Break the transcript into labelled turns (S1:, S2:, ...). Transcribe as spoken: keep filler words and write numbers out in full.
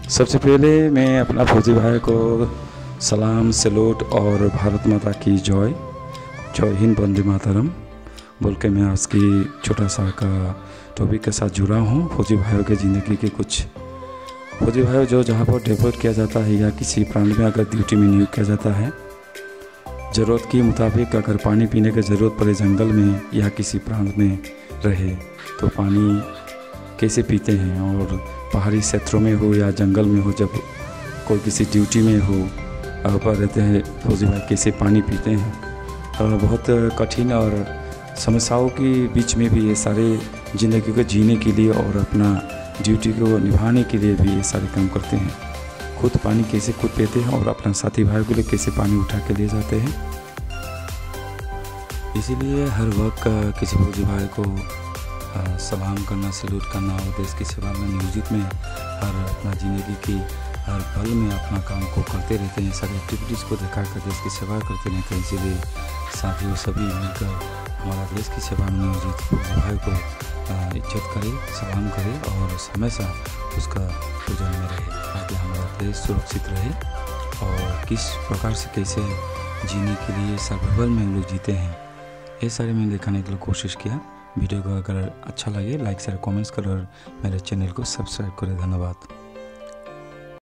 S1: सबसे पहले मैं अपना फौजी भाई को सलाम सैल्यूट और भारत माता की जय जय हिंद वंदे मातरम बोल के मैं आज की छोटा सा का टॉपिक के साथ जुड़ा हूँ। फौजी भाइयों के ज़िंदगी के कुछ फौजी भाइयों जो जहाँ पर डेवलप किया जाता है या किसी प्रांत में अगर ड्यूटी में नियुक्त किया जाता है, ज़रूरत के मुताबिक अगर पानी पीने की ज़रूरत पड़े जंगल में या किसी प्रांत में रहे तो पानी कैसे पीते हैं, और पहाड़ी क्षेत्रों में हो या जंगल में हो, जब कोई किसी ड्यूटी में हो पर रहते हैं फौजी भाई कैसे पानी पीते हैं। और बहुत कठिन और समस्याओं के बीच में भी ये सारे ज़िंदगी को जीने के लिए और अपना ड्यूटी को निभाने के लिए भी ये सारे काम करते हैं। खुद पानी कैसे खुद पीते हैं और अपना साथी भाई के लिए कैसे पानी उठा के ले जाते हैं। इसीलिए हर वक्त किसी फौजी भाई को सलाम करना, सैल्यूट करना और देश की सेवा में नियोजित में हर अपना ज़िंदगी की हर पल में अपना काम को करते रहते हैं। सारी एक्टिविटीज़ को दिखा कर देश की सेवा करते रहते हैं। इसीलिए साथियों सभी मिलकर हमारा देश की सेवा में नियोजित फौजी भाई को इज्जत करें, सलाम करें और हमेशा उसका पूजन में रहे ताकि हमारा देश सुरक्षित रहे। और किस प्रकार से कैसे जीने के लिए सर्वाइवल में हम लोग जीते हैं, ये सारे मैंने दिखाने के लिए कोशिश किया। वीडियो को अगर अच्छा लगे लाइक शेयर कमेंट्स करो और मेरे चैनल को सब्सक्राइब करें। धन्यवाद।